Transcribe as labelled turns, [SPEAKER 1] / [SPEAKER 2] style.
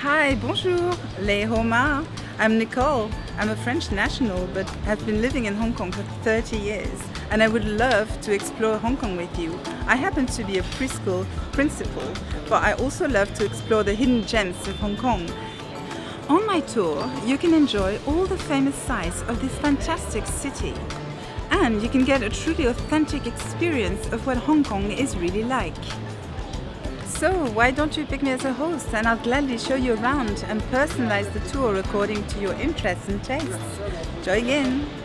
[SPEAKER 1] Hi, bonjour, les Roma. I'm Nicole. I'm a French national but have been living in Hong Kong for 30 years and I would love to explore Hong Kong with you. I happen to be a preschool principal, but I also love to explore the hidden gems of Hong Kong. On my tour, you can enjoy all the famous sights of this fantastic city and you can get a truly authentic experience of what Hong Kong is really like. So why don't you pick me as a host and I'll gladly show you around and personalize the tour according to your interests and tastes. Join in!